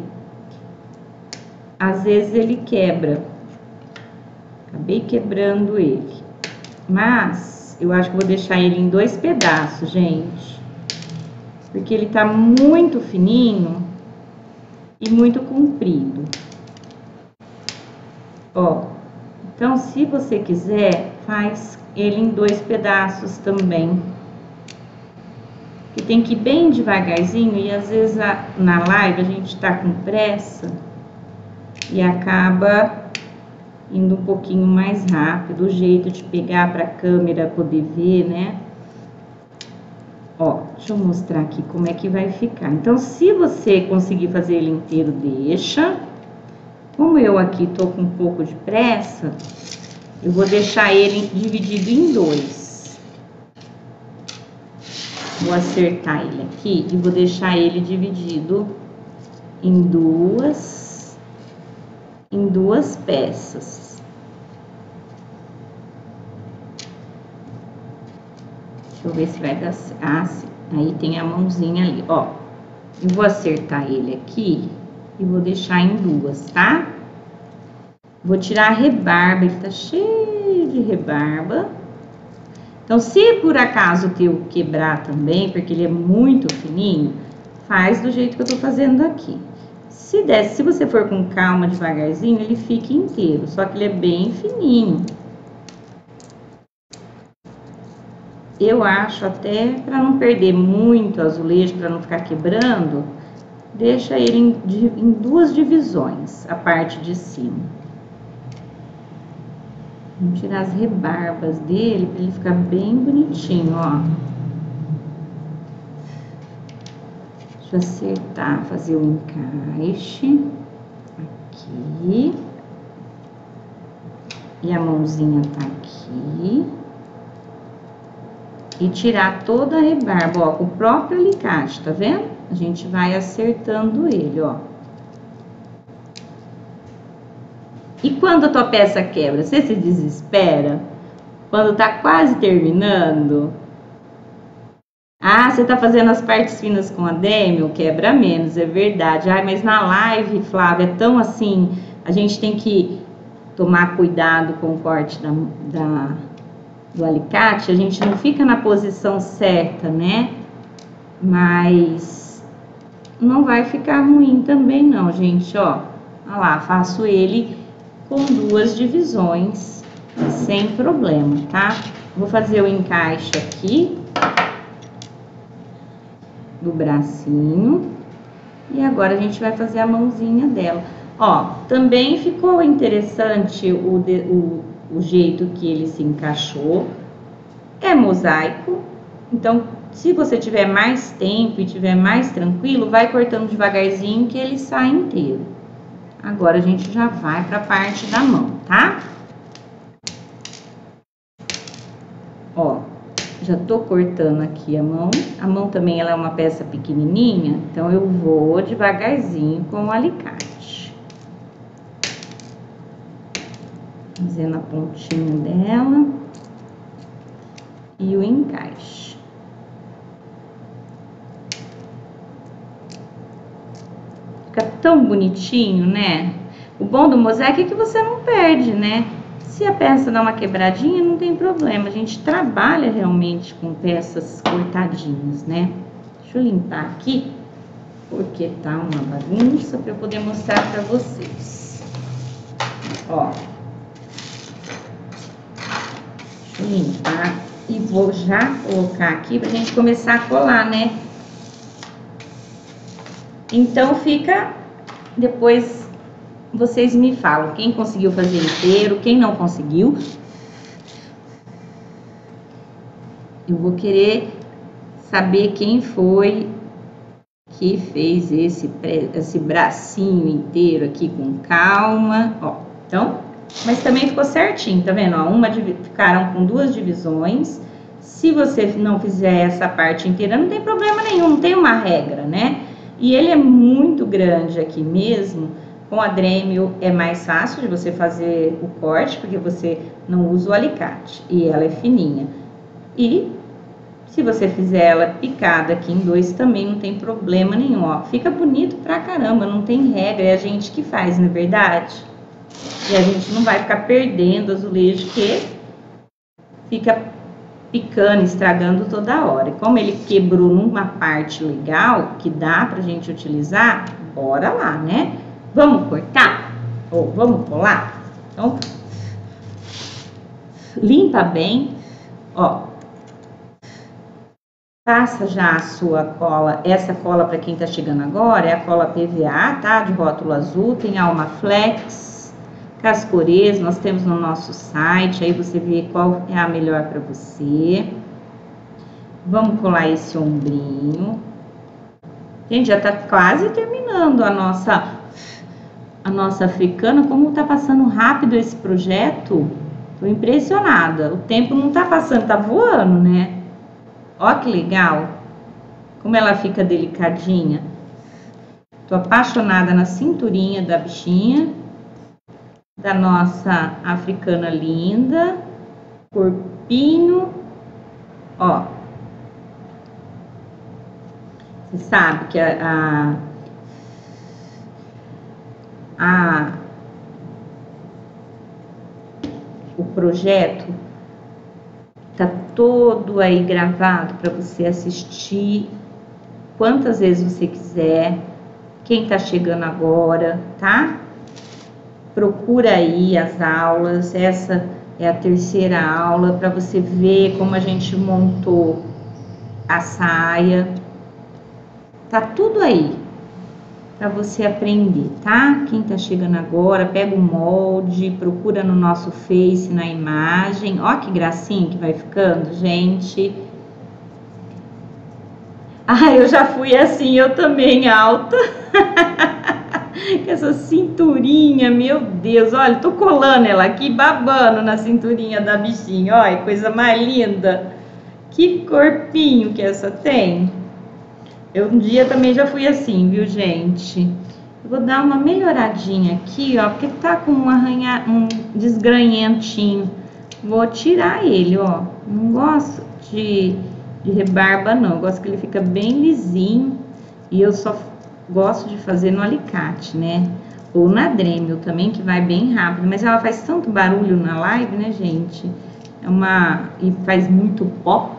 Às vezes ele quebra. Acabei quebrando ele, mas eu acho que vou deixar ele em dois pedaços, gente, porque ele tá muito fininho e muito comprido. Ó, então se você quiser, faz ele em dois pedaços também, que tem que ir bem devagarzinho e às vezes a, na live a gente tá com pressa e acaba indo um pouquinho mais rápido, o jeito de pegar para a câmera poder ver, né? Ó, deixa eu mostrar aqui como é que vai ficar. Então, se você conseguir fazer ele inteiro, deixa. Como eu aqui tô com um pouco de pressa, eu vou deixar ele dividido em dois. Vou acertar ele aqui e vou deixar ele dividido em duas, em duas peças. Deixa eu ver se vai dar... Ah, sim. Aí tem a mãozinha ali, ó. Eu vou acertar ele aqui e vou deixar em duas, tá? Vou tirar a rebarba, ele tá cheio de rebarba. Então, se por acaso o teu quebrar também, porque ele é muito fininho, faz do jeito que eu tô fazendo aqui. Se der, se você for com calma, devagarzinho, ele fica inteiro, só que ele é bem fininho. Eu acho até, para não perder muito azulejo, para não ficar quebrando, deixa ele em, em duas divisões, a parte de cima. Vamos tirar as rebarbas dele, para ele ficar bem bonitinho, ó. Deixa eu acertar, fazer o encaixe aqui. E a mãozinha tá aqui. e tirar toda a rebarba, ó, com o próprio alicate, tá vendo? A gente vai acertando ele, ó. E quando a tua peça quebra, você se desespera? Quando tá quase terminando? Ah, você tá fazendo as partes finas com a Dremel? Quebra menos, é verdade. Ah, mas na live, Flávia, é tão assim, a gente tem que tomar cuidado com o corte da, da, do alicate, a gente não fica na posição certa, né? Mas não vai ficar ruim também não, gente, ó. Olha lá, faço ele com duas divisões, sem problema, tá? Vou fazer o encaixe aqui do bracinho e agora a gente vai fazer a mãozinha dela. Ó, também ficou interessante o, de, o, o jeito que ele se encaixou. É mosaico, então se você tiver mais tempo e tiver mais tranquilo, vai cortando devagarzinho que ele sai inteiro. Agora a gente já vai para a parte da mão, tá? Ó, já tô cortando aqui a mão. A mão também ela é uma peça pequenininha, então eu vou devagarzinho com o alicate. Fazendo a pontinha dela e o encaixe. Fica tão bonitinho, né? O bom do mosaico é que você não perde, né? Se a peça dá uma quebradinha, não tem problema. A gente trabalha realmente com peças cortadinhas, né? Deixa eu limpar aqui, porque tá uma bagunça, para eu poder mostrar para vocês. Ó. Deixa eu limpar e vou já colocar aqui pra gente começar a colar, né? Então fica, depois vocês me falam quem conseguiu fazer inteiro, quem não conseguiu. Eu vou querer saber quem foi que fez esse, esse bracinho inteiro aqui com calma, ó. Então, mas também ficou certinho, tá vendo? Ó, uma, ficaram com duas divisões. Se você não fizer essa parte inteira, não tem problema nenhum, não tem uma regra, né? E ele é muito grande aqui mesmo. Com a Dremel é mais fácil de você fazer o corte, porque você não usa o alicate. E ela é fininha. E se você fizer ela picada aqui em dois, também não tem problema nenhum, ó. Fica bonito pra caramba, não tem regra, é a gente que faz, não é verdade? E a gente não vai ficar perdendo azulejo que fica picando, estragando toda hora. E como ele quebrou numa parte legal, que dá pra gente utilizar, bora lá, né? Vamos cortar? Ou vamos colar? Então, limpa bem, ó. Passa já a sua cola, essa cola para quem tá chegando agora, é a cola P V A, tá? De rótulo azul, tem a Almaflex, Cascorês, nós temos no nosso site, aí você vê qual é a melhor para você. Vamos colar esse ombrinho. Gente, já tá quase terminando a nossa, a nossa africana. Como tá passando rápido esse projeto, tô impressionada. O tempo não tá passando, tá voando, né? Ó que legal, como ela fica delicadinha. Tô apaixonada na cinturinha da bichinha, da nossa africana linda, corpinho, ó. Você sabe que a, a, a o projeto tá todo aí gravado para você assistir quantas vezes você quiser. Quem tá chegando agora, tá? Procura aí as aulas. Essa é a terceira aula para você ver como a gente montou a saia. Tá tudo aí para você aprender, tá? Quem tá chegando agora, pega o molde, procura no nosso Face, na imagem. Ó que gracinha que vai ficando, gente. Ah, eu já fui assim, eu também, alta. Com essa cinturinha, meu Deus. Olha, tô colando ela aqui, babando na cinturinha da bichinha. Olha, coisa mais linda. Que corpinho que essa tem. Eu um dia também já fui assim, viu, gente? Eu vou dar uma melhoradinha aqui, ó, porque tá com um arranha, um desgranhentinho. Vou tirar ele, ó. Não gosto de, de rebarba, não. Eu gosto que ele fica bem lisinho. E eu só gosto de fazer no alicate, né? Ou na Dremel também, que vai bem rápido. Mas ela faz tanto barulho na live, né, gente? É uma... E faz muito pó.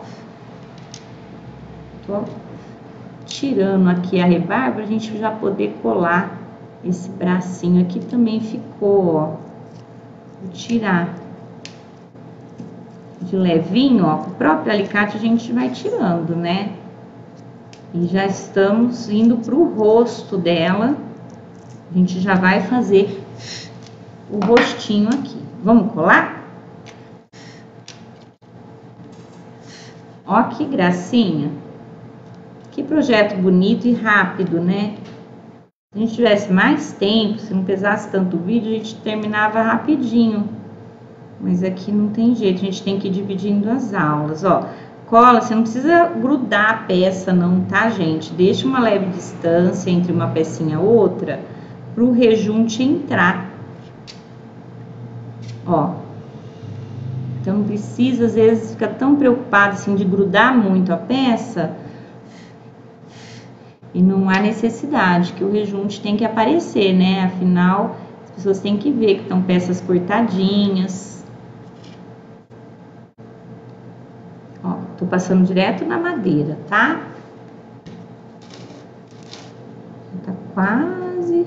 Tô tirando aqui a rebarba pra gente já poder colar esse bracinho aqui. Também ficou, ó. Vou tirar de levinho, ó. Com o próprio alicate a gente vai tirando, né? E já estamos indo pro rosto dela. A gente já vai fazer o rostinho aqui. Vamos colar? Ó que gracinha. Que projeto bonito e rápido, né? Se a gente tivesse mais tempo, se não pesasse tanto o vídeo, a gente terminava rapidinho. Mas aqui não tem jeito, a gente tem que ir dividindo as aulas, ó. Cola, você não precisa grudar a peça não, tá, gente? Deixa uma leve distância entre uma pecinha e outra, pro rejunte entrar. Ó. Então, não precisa, às vezes, ficar tão preocupado, assim, de grudar muito a peça. E não há necessidade, que o rejunte tem que aparecer, né? Afinal, as pessoas têm que ver que estão peças cortadinhas. Ó, tô passando direto na madeira, tá? Tá quase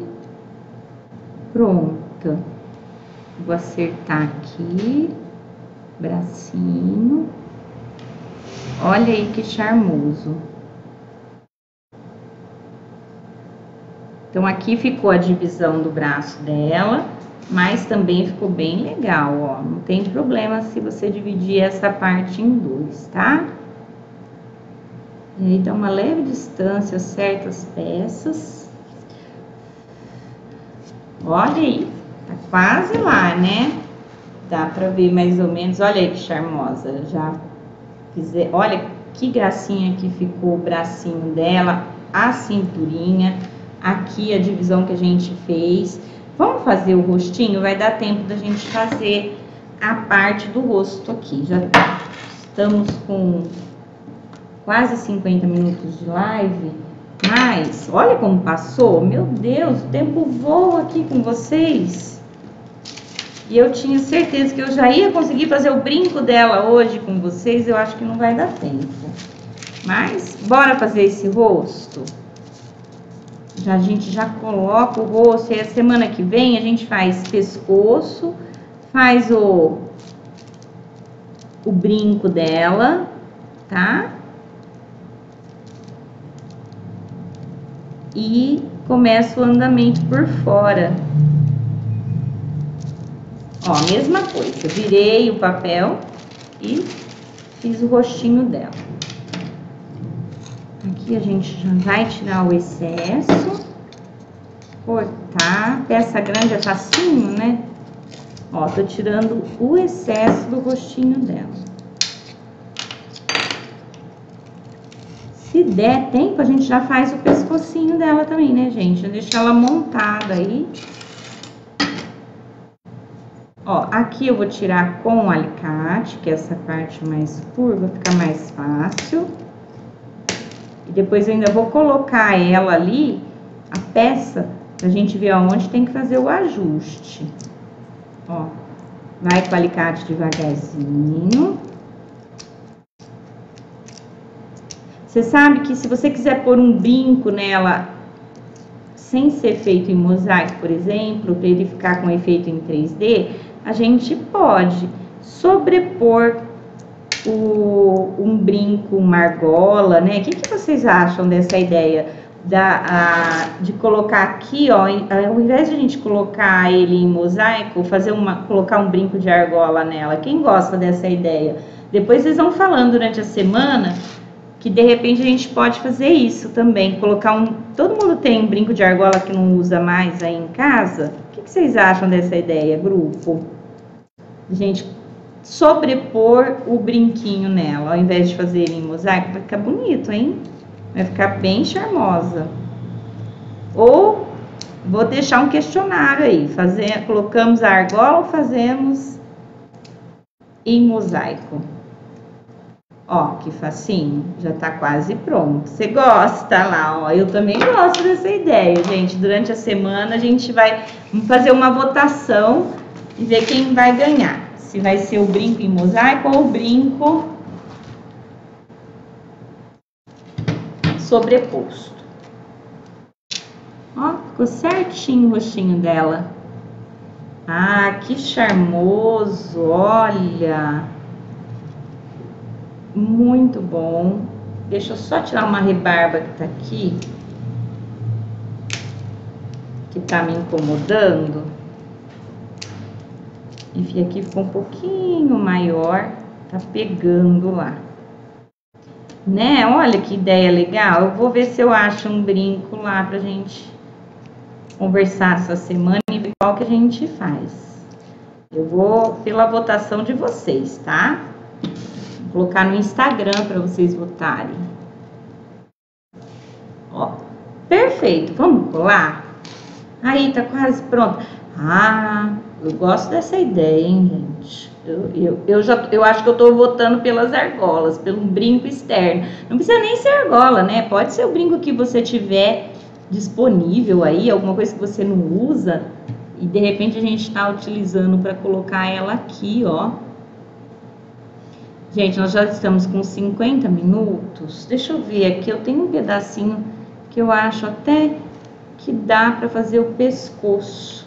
pronta. Vou acertar aqui, bracinho. Olha aí que charmoso. Então, aqui ficou a divisão do braço dela, mas também ficou bem legal, ó. Não tem problema se você dividir essa parte em dois, tá? E aí, dá uma leve distância, acerta as peças. Olha aí, tá quase lá, né? Dá pra ver mais ou menos, olha aí que charmosa. Já fizer, olha que gracinha que ficou o bracinho dela, a cinturinha. Aqui a divisão que a gente fez. Vamos fazer o rostinho? Vai dar tempo da gente fazer a parte do rosto aqui. Já estamos com quase cinquenta minutos de live. Mas, olha como passou. Meu Deus, o tempo voa aqui com vocês. E eu tinha certeza que eu já ia conseguir fazer o brinco dela hoje com vocês. Eu acho que não vai dar tempo. Mas, bora fazer esse rosto? Já, a gente já coloca o rosto, e a semana que vem a gente faz pescoço, faz o, o brinco dela, tá? E começa o andamento por fora. Ó, mesma coisa, virei o papel e fiz o rostinho dela. Aqui a gente já vai tirar o excesso, cortar, peça grande é facinho, né? Ó, tô tirando o excesso do rostinho dela. Se der tempo, a gente já faz o pescocinho dela também, né, gente? Deixa ela montada aí. Ó, aqui eu vou tirar com o alicate, que é essa parte mais curva, fica mais fácil. E depois eu ainda vou colocar ela ali, a peça, pra gente ver aonde tem que fazer o ajuste. Ó, vai com o alicate devagarzinho. Você sabe que se você quiser pôr um brinco nela, sem ser feito em mosaico, por exemplo, para ele ficar com efeito em três D, a gente pode sobrepor O, um brinco, uma argola, né? O que, que vocês acham dessa ideia da, a, de colocar aqui, ó, ao invés de a gente colocar ele em mosaico, fazer uma, colocar um brinco de argola nela? Quem gosta dessa ideia? Depois vocês vão falando durante a semana que de repente a gente pode fazer isso também, colocar um... Todo mundo tem um brinco de argola que não usa mais aí em casa? O que, que vocês acham dessa ideia, grupo? Gente, sobrepor o brinquinho nela, ao invés de fazer ele em mosaico, vai ficar bonito, hein? Vai ficar bem charmosa. Ou vou deixar um questionário aí, fazer, colocamos a argola ou fazemos em mosaico? Ó, que facinho, já tá quase pronto. Você gosta lá, ó, eu também gosto dessa ideia, gente. Durante a semana a gente vai fazer uma votação e ver quem vai ganhar. Se vai ser o brinco em mosaico ou o brinco sobreposto. Ó, ficou certinho o rostinho dela. Ah, que charmoso, olha. Muito bom. Deixa eu só tirar uma rebarba que tá aqui, que tá me incomodando. E aqui ficou um pouquinho maior, tá pegando lá. Né? Olha que ideia legal. Eu vou ver se eu acho um brinco lá pra gente conversar essa semana e ver qual que a gente faz. Eu vou pela votação de vocês, tá? Vou colocar no Instagram para vocês votarem. Ó, perfeito. Vamos colar? Aí, tá quase pronto. Ah, eu gosto dessa ideia, hein, gente? Eu, eu, eu, já, eu acho que eu tô votando pelas argolas, pelo brinco externo. Não precisa nem ser argola, né? Pode ser o brinco que você tiver disponível aí, alguma coisa que você não usa e de repente a gente tá utilizando para colocar ela aqui, ó. Gente, nós já estamos com cinquenta minutos. Deixa eu ver aqui, eu tenho um pedacinho que eu acho até que dá para fazer o pescoço.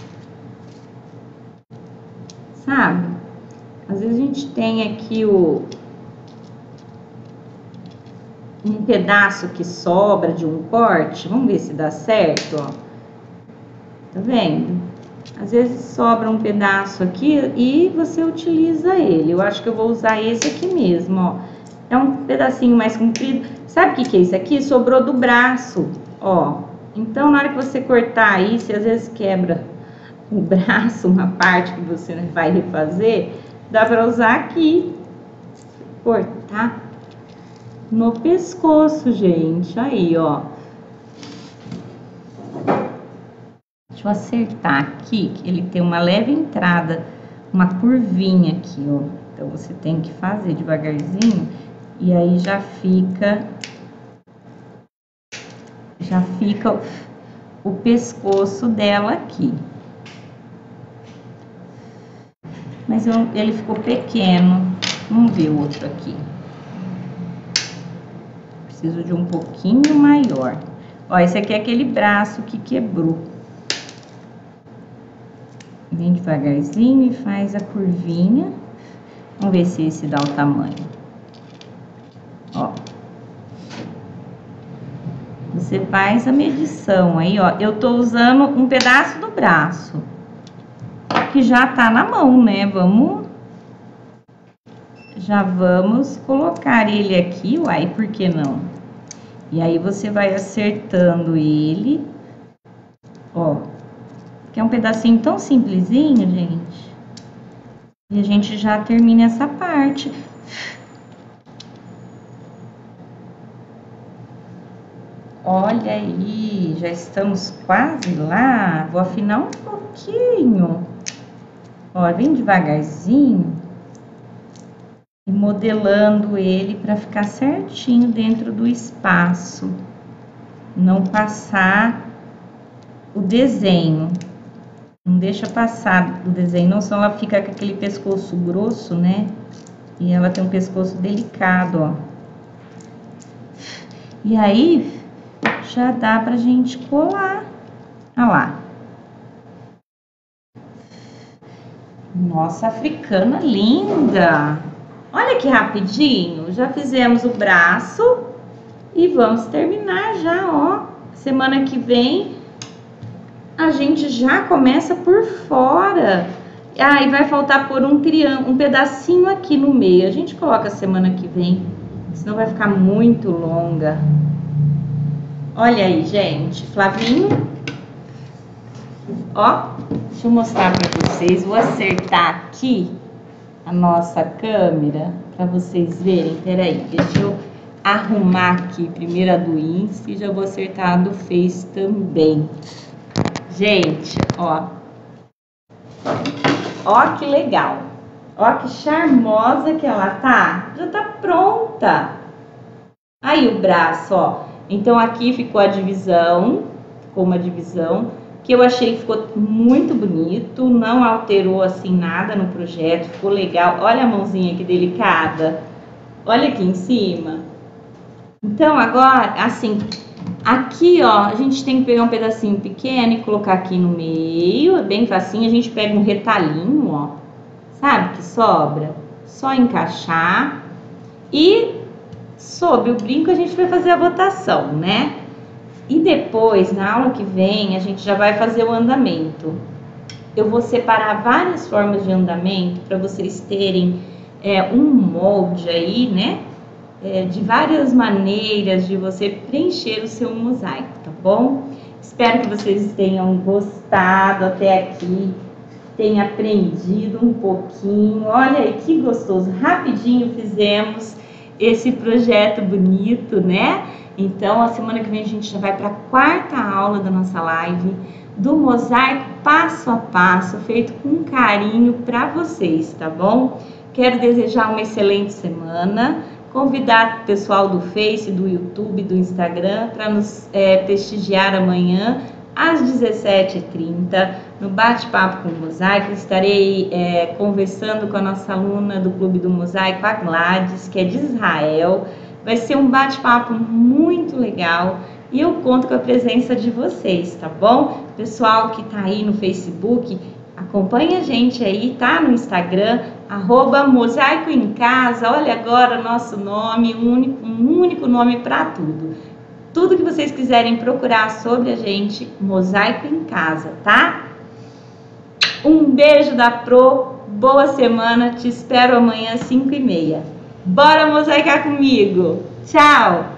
Sabe? Às vezes a gente tem aqui o um pedaço que sobra de um corte. Vamos ver se dá certo, ó. Tá vendo? Às vezes sobra um pedaço aqui e você utiliza ele. Eu acho que eu vou usar esse aqui mesmo, ó. É um pedacinho mais comprido. Sabe o que que é isso aqui? Sobrou do braço, ó. Então, na hora que você cortar aí, se às vezes quebra o braço, uma parte que você vai refazer, dá pra usar aqui. Cortar no pescoço, gente. Aí, ó. Deixa eu acertar aqui, que ele tem uma leve entrada, uma curvinha aqui, ó. Então, você tem que fazer devagarzinho e aí já fica, já fica o, o pescoço dela aqui. Mas eu, ele ficou pequeno. Vamos ver o outro aqui. Preciso de um pouquinho maior. Ó, esse aqui é aquele braço que quebrou. Vem devagarzinho e faz a curvinha. Vamos ver se esse dá o tamanho. Ó. Você faz a medição aí, ó. Eu tô usando um pedaço do braço, que já tá na mão, né? Vamos... Já vamos colocar ele aqui, uai, por que não? E aí, você vai acertando ele, ó. Que é um pedacinho tão simplesinho, gente. E a gente já termina essa parte. Olha aí, já estamos quase lá. Vou afinar um pouquinho. Ó, bem devagarzinho. E modelando ele para ficar certinho dentro do espaço. Não passar o desenho. Não deixa passar o desenho, não, senão ela fica com aquele pescoço grosso, né? E ela tem um pescoço delicado, ó. E aí, já dá pra gente colar. Olha lá. Nossa, africana linda! Olha que rapidinho, já fizemos o braço e vamos terminar já, ó. Semana que vem a gente já começa por fora. Ah, e vai faltar por um triângulo, um pedacinho aqui no meio. A gente coloca semana que vem, senão vai ficar muito longa. Olha aí, gente, Flavinho. Ó, deixa eu mostrar pra vocês. Vou acertar aqui. a nossa câmera para vocês verem. Peraí, deixa eu arrumar aqui primeiro a do Insta e já vou acertar a do Face também. Gente, ó. Ó que legal. Ó que charmosa que ela tá. Já tá pronta. Aí o braço, ó. Então aqui ficou a divisão. Ficou uma divisão que eu achei que ficou muito bonito. Não alterou assim nada no projeto. Ficou legal. Olha a mãozinha que delicada. Olha aqui em cima. Então agora, assim, aqui ó, a gente tem que pegar um pedacinho pequeno e colocar aqui no meio. É bem facinho. A gente pega um retalhinho, ó. Sabe que sobra? Só encaixar. E sobre o brinco a gente vai fazer a botação, né? E depois, na aula que vem, a gente já vai fazer o andamento. Eu vou separar várias formas de andamento para vocês terem é, um molde aí, né? É, de várias maneiras de você preencher o seu mosaico, tá bom? Espero que vocês tenham gostado até aqui, tenham aprendido um pouquinho. Olha aí que gostoso, rapidinho fizemos esse projeto bonito, né? Então, a semana que vem a gente já vai para a quarta aula da nossa live do mosaico passo a passo, feito com carinho para vocês, tá bom? Quero desejar uma excelente semana, convidar o pessoal do Face, do YouTube, do Instagram para nos é, prestigiar amanhã às dezessete e trinta no Bate-Papo com o Mosaico. Estarei é, conversando com a nossa aluna do Clube do Mosaico, a Gladys, que é de Israel. Vai ser um bate-papo muito legal e eu conto com a presença de vocês, tá bom? Pessoal que tá aí no Facebook, acompanha a gente aí, tá? No Instagram, arroba Mosaico em Casa. Olha agora nosso nome, um único, um único nome para tudo. Tudo que vocês quiserem procurar sobre a gente, Mosaico em Casa, tá? Um beijo da Pro, boa semana, te espero amanhã às cinco e meia. Bora mosaicar comigo! Tchau!